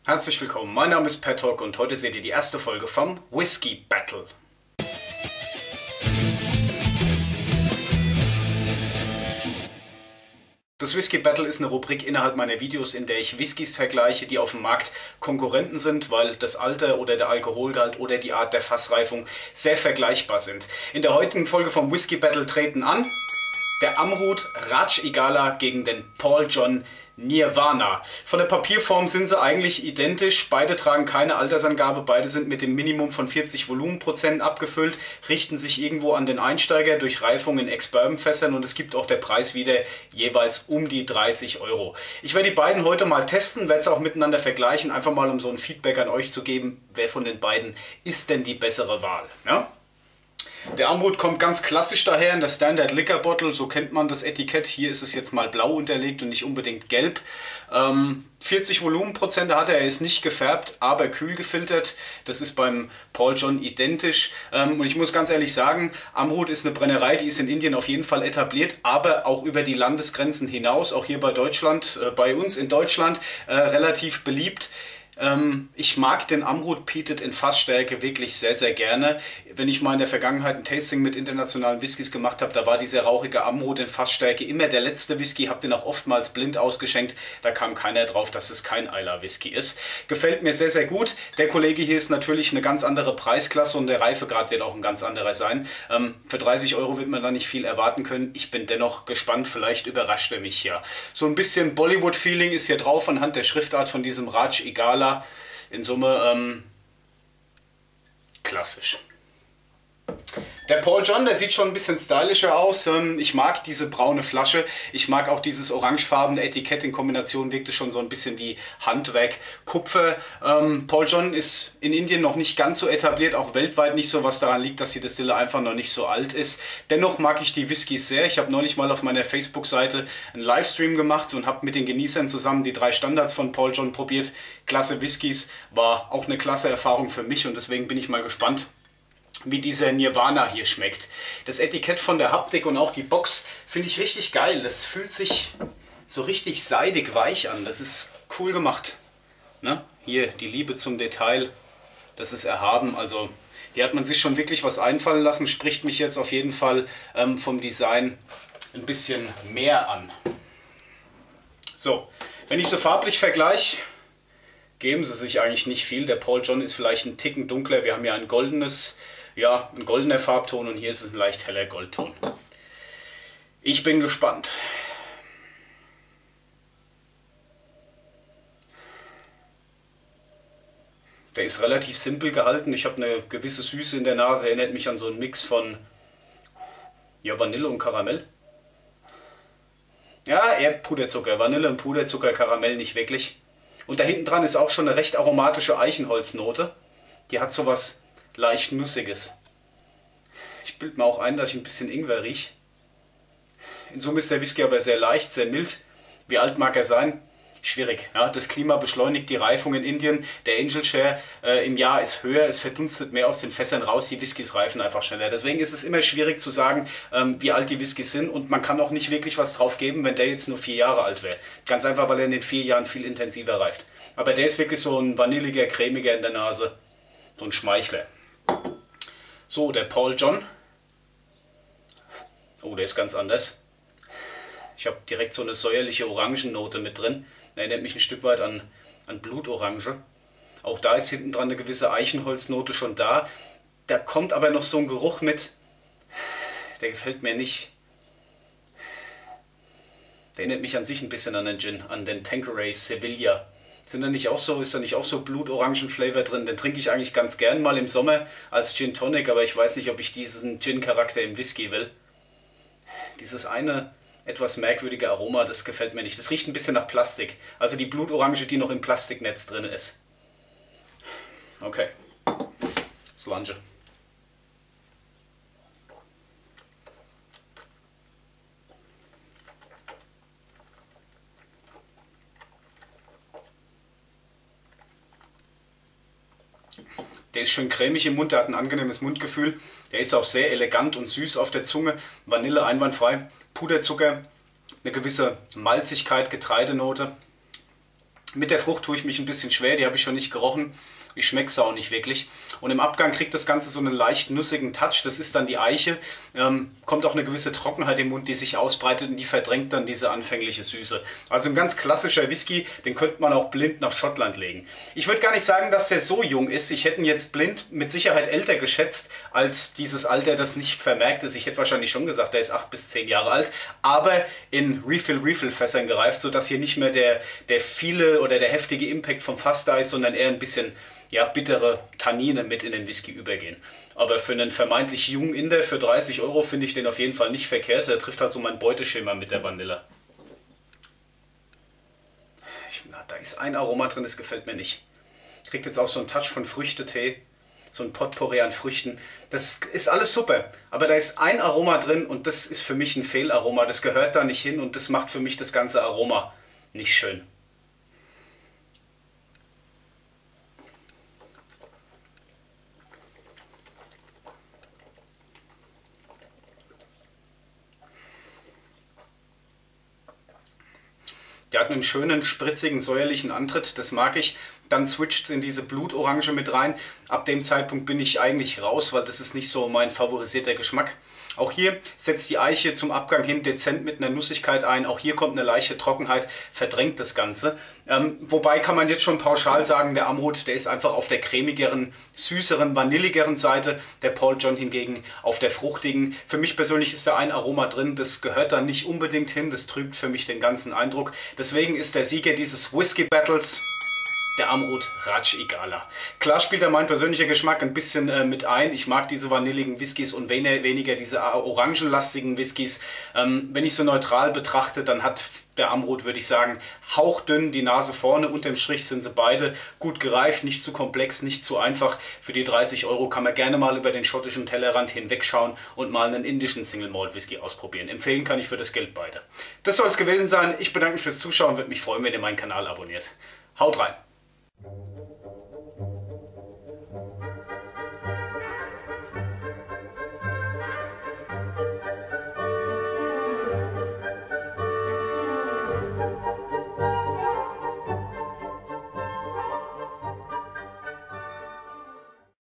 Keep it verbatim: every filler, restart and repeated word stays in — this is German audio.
Herzlich willkommen, mein Name ist Pethock und heute seht ihr die erste Folge vom Whisky Battle. Das Whisky Battle ist eine Rubrik innerhalb meiner Videos, in der ich Whiskys vergleiche, die auf dem Markt Konkurrenten sind, weil das Alter oder der Alkoholgehalt oder die Art der Fassreifung sehr vergleichbar sind. In der heutigen Folge vom Whisky Battle treten an der Amrut Raj Igala gegen den Paul John Nirvana. Von der Papierform sind sie eigentlich identisch, beide tragen keine Altersangabe, beide sind mit dem Minimum von vierzig Volumenprozent abgefüllt, richten sich irgendwo an den Einsteiger durch Reifung in Ex-Bourbon-Fässern und es gibt auch der Preis wieder jeweils um die dreißig Euro. Ich werde die beiden heute mal testen, werde es auch miteinander vergleichen, einfach mal um so ein Feedback an euch zu geben, wer von den beiden ist denn die bessere Wahl. Ja? Der Amrut kommt ganz klassisch daher in der Standard Liquor Bottle, so kennt man das Etikett. Hier ist es jetzt mal blau unterlegt und nicht unbedingt gelb. Ähm, vierzig Volumenprozent hat er, er ist nicht gefärbt, aber kühl gefiltert. Das ist beim Paul John identisch. Ähm, und ich muss ganz ehrlich sagen, Amrut ist eine Brennerei, die ist in Indien auf jeden Fall etabliert, aber auch über die Landesgrenzen hinaus, auch hier bei Deutschland, äh, bei uns in Deutschland, äh, relativ beliebt. Ich mag den Amrut Peated in Fassstärke wirklich sehr, sehr gerne. Wenn ich mal in der Vergangenheit ein Tasting mit internationalen Whiskys gemacht habe, da war dieser rauchige Amrut in Fassstärke immer der letzte Whisky, habe den auch oftmals blind ausgeschenkt. Da kam keiner drauf, dass es kein Islay Whisky ist. Gefällt mir sehr, sehr gut. Der Kollege hier ist natürlich eine ganz andere Preisklasse und der Reifegrad wird auch ein ganz anderer sein. Ähm, für dreißig Euro wird man da nicht viel erwarten können. Ich bin dennoch gespannt, vielleicht überrascht er mich ja. So ein bisschen Bollywood-Feeling ist hier drauf anhand der Schriftart von diesem Raj Igala. In Summe ähm, klassisch. Der Paul John, der sieht schon ein bisschen stylischer aus. Ich mag diese braune Flasche. Ich mag auch dieses orangefarbene Etikett. In Kombination wirkt es schon so ein bisschen wie Handwerk. Kupfer. Ähm, Paul John ist in Indien noch nicht ganz so etabliert, auch weltweit nicht so, was daran liegt, dass die Destille einfach noch nicht so alt ist. Dennoch mag ich die Whiskys sehr. Ich habe neulich mal auf meiner Facebook-Seite einen Livestream gemacht und habe mit den Genießern zusammen die drei Standards von Paul John probiert. Klasse Whiskys, war auch eine klasse Erfahrung für mich und deswegen bin ich mal gespannt, wie dieser Nirvana hier schmeckt. Das Etikett von der Haptik und auch die Box finde ich richtig geil. Das fühlt sich so richtig seidig weich an. Das ist cool gemacht. Ne? Hier die Liebe zum Detail, das ist erhaben. Also hier hat man sich schon wirklich was einfallen lassen. Spricht mich jetzt auf jeden Fall ähm, vom Design ein bisschen mehr an. So, wenn ich so farblich vergleiche, geben sie sich eigentlich nicht viel. Der Paul John ist vielleicht ein Ticken dunkler. Wir haben ja ein goldenes, ja, ein goldener Farbton und hier ist es ein leicht heller Goldton. Ich bin gespannt. Der ist relativ simpel gehalten. Ich habe eine gewisse Süße in der Nase. Erinnert mich an so einen Mix von ja, Vanille und Karamell. Ja, eher Puderzucker. Vanille und Puderzucker, Karamell nicht wirklich. Und da hinten dran ist auch schon eine recht aromatische Eichenholznote. Die hat sowas leicht Nussiges. Ich bilde mir auch ein, dass ich ein bisschen Ingwer rieche. In Summe ist der Whisky aber sehr leicht, sehr mild. Wie alt mag er sein? Schwierig. Ja, das Klima beschleunigt die Reifung in Indien. Der Angel Share äh, im Jahr ist höher, es verdunstet mehr aus den Fässern raus. Die Whiskys reifen einfach schneller. Deswegen ist es immer schwierig zu sagen, ähm, wie alt die Whiskys sind. Und man kann auch nicht wirklich was drauf geben, wenn der jetzt nur vier Jahre alt wäre. Ganz einfach, weil er in den vier Jahren viel intensiver reift. Aber der ist wirklich so ein vanilliger, cremiger in der Nase. So ein Schmeichler. So, der Paul John. Oh, der ist ganz anders. Ich habe direkt so eine säuerliche Orangennote mit drin. Erinnert mich ein Stück weit an, an Blutorange. Auch da ist hinten dran eine gewisse Eichenholznote schon da. Da kommt aber noch so ein Geruch mit. Der gefällt mir nicht. Der erinnert mich an sich ein bisschen an den Gin, an den Tanqueray Sevilla. Sind da nicht auch so, ist da nicht auch so Blutorangen-Flavor drin? Den trinke ich eigentlich ganz gern mal im Sommer als Gin Tonic, aber ich weiß nicht, ob ich diesen Gin-Charakter im Whisky will. Dieses eine etwas merkwürdige Aroma, das gefällt mir nicht. Das riecht ein bisschen nach Plastik. Also die Blutorange, die noch im Plastiknetz drin ist. Okay. Slunge. Der ist schön cremig im Mund, der hat ein angenehmes Mundgefühl. Der ist auch sehr elegant und süß auf der Zunge. Vanille einwandfrei. Puderzucker, eine gewisse Malzigkeit, Getreidenote. Mit der Frucht tue ich mich ein bisschen schwer, die habe ich schon nicht gerochen. Ich schmecke es auch nicht wirklich. Und im Abgang kriegt das Ganze so einen leicht nussigen Touch. Das ist dann die Eiche. Ähm, kommt auch eine gewisse Trockenheit im Mund, die sich ausbreitet und die verdrängt dann diese anfängliche Süße. Also ein ganz klassischer Whisky, den könnte man auch blind nach Schottland legen. Ich würde gar nicht sagen, dass der so jung ist. Ich hätte ihn jetzt blind mit Sicherheit älter geschätzt, als dieses Alter das nicht vermerkt ist. Ich hätte wahrscheinlich schon gesagt, der ist acht bis zehn Jahre alt, aber in Refill-Refill-Fässern gereift, sodass hier nicht mehr der, der viele oder der heftige Impact vom Fass da ist, sondern eher ein bisschen ja, bittere Tannine mit in den Whisky übergehen. Aber für einen vermeintlich jungen Inder für dreißig Euro finde ich den auf jeden Fall nicht verkehrt. Der trifft halt so mein Beuteschema mit der Vanille. Ich, na, da ist ein Aroma drin, das gefällt mir nicht. Kriegt jetzt auch so einen Touch von Früchtetee, so ein Potpourri an Früchten. Das ist alles super, aber da ist ein Aroma drin und das ist für mich ein Fehlaroma. Das gehört da nicht hin und das macht für mich das ganze Aroma nicht schön. Der hat einen schönen, spritzigen, säuerlichen Antritt, das mag ich. Dann switcht es in diese Blutorange mit rein. Ab dem Zeitpunkt bin ich eigentlich raus, weil das ist nicht so mein favorisierter Geschmack. Auch hier setzt die Eiche zum Abgang hin dezent mit einer Nussigkeit ein. Auch hier kommt eine leichte Trockenheit, verdrängt das Ganze. Ähm, wobei kann man jetzt schon pauschal sagen, der Amrut, der ist einfach auf der cremigeren, süßeren, vanilligeren Seite. Der Paul John hingegen auf der fruchtigen. Für mich persönlich ist da ein Aroma drin, das gehört da nicht unbedingt hin. Das trübt für mich den ganzen Eindruck. Deswegen ist der Sieger dieses Whisky Battles der Amrut Raj Igala. Klar spielt da mein persönlicher Geschmack ein bisschen äh, mit ein. Ich mag diese vanilligen Whiskys und weniger, weniger diese orangenlastigen Whiskys. Ähm, wenn ich so neutral betrachte, dann hat der Amrut, würde ich sagen, hauchdünn die Nase vorne. Unterm Strich sind sie beide gut gereift, nicht zu komplex, nicht zu einfach. Für die dreißig Euro kann man gerne mal über den schottischen Tellerrand hinwegschauen und mal einen indischen Single Malt Whisky ausprobieren. Empfehlen kann ich für das Geld beide. Das soll es gewesen sein. Ich bedanke mich fürs Zuschauen, würde mich freuen, wenn ihr meinen Kanal abonniert. Haut rein!